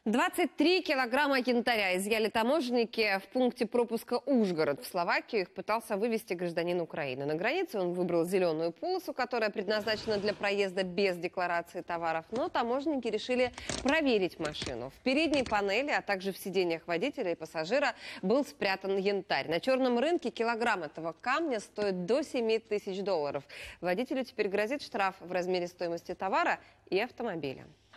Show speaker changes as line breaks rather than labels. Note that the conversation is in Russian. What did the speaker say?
23 килограмма янтаря изъяли таможенники в пункте пропуска Ужгород. В Словакию их пытался вывезти гражданин Украины. На границе он выбрал зеленую полосу, которая предназначена для проезда без декларации товаров. Но таможенники решили проверить машину. В передней панели, а также в сиденьях водителя и пассажира был спрятан янтарь. На черном рынке килограмм этого камня стоит до $7000. Водителю теперь грозит штраф в размере стоимости товара и автомобиля.